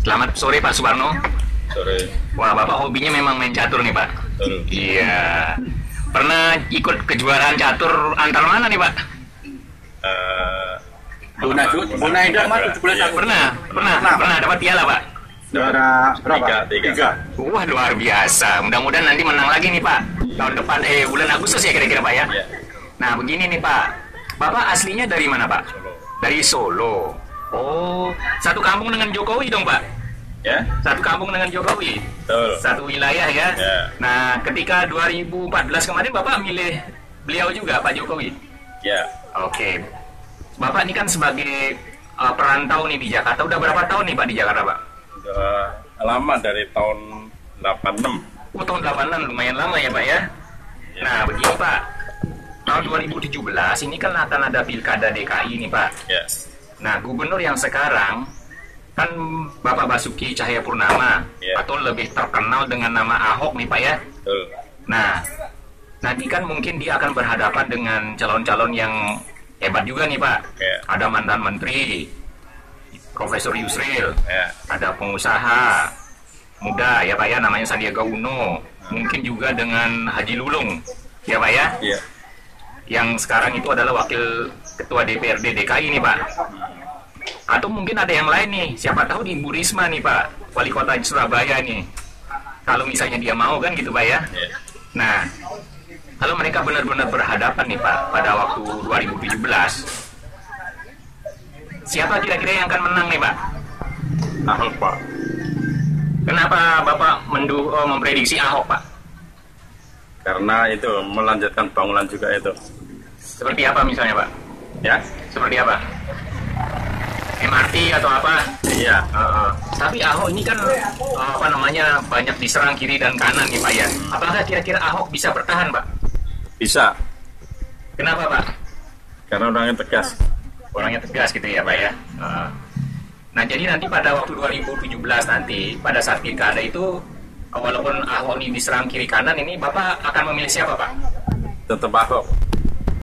Selamat sore Pak Suparno. Sore. Wah, Bapak hobinya memang main catur nih Pak. Iya. Pernah ikut kejuaraan catur antar mana nih Pak? Buna Indah mah 17 tahun. Pernah dapat piala Pak? Juara berapa? Tiga. Wah, luar biasa. Mudah-mudahan nanti menang lagi nih Pak. Tahun depan bulan Agustus ya kira-kira Pak ya. Iya. Nah, begini nih Pak. Bapak aslinya dari mana Pak? Solo. Dari Solo. Oh, satu kampung dengan Jokowi dong Pak? Ya. Satu kampung dengan Jokowi. Betul. Satu wilayah ya. Ya. Nah, ketika 2014 kemarin Bapak milih beliau juga Pak Jokowi. Ya. Oke. Bapak ini kan sebagai perantau nih di Jakarta. Udah berapa tahun nih Pak di Jakarta Pak? Udah lama dari tahun 86. Oh, tahun 86 lumayan lama ya Pak ya. Ya. Nah, begini Pak. Tahun 2017 ini kan akan ada pilkada DKI nih Pak. Ya. Nah, gubernur yang sekarang kan Bapak Basuki Cahayapurnama Ya. atau lebih terkenal dengan nama Ahok nih Pak ya. Betul. Nah, nanti kan mungkin dia akan berhadapan dengan calon-calon yang hebat juga nih Pak. Ya. Ada mantan menteri, Profesor Yusril, Ya. ada pengusaha muda ya Pak ya, namanya Sandiaga Uno, mungkin juga dengan Haji Lulung ya Pak ya, Iya. yang sekarang itu adalah wakil ketua DPRD DKI nih Pak. Atau mungkin ada yang lain nih, siapa tahu di Bu Risma nih Pak, wali kota Surabaya nih, kalau misalnya dia mau kan gitu Pak ya. Ya. Nah, kalau mereka benar-benar berhadapan nih Pak pada waktu 2017, siapa kira-kira yang akan menang nih Pak? Ahok, Pak. Kenapa Bapak memprediksi Ahok Pak? Karena itu melanjutkan bangunan juga itu. Seperti apa misalnya Pak? Ya. Seperti apa? MRT atau apa? Iya. Tapi Ahok ini kan apa namanya banyak diserang kiri dan kanan nih Pak ya. Apakah kira-kira Ahok bisa bertahan Pak? Bisa. Kenapa Pak? Karena orangnya tegas. Orangnya tegas gitu ya Pak ya. Nah jadi nanti pada waktu 2017 nanti pada saat pilkada itu walaupun Ahok ini diserang kiri kanan ini Bapak akan memilih siapa Pak? Tetap Ahok.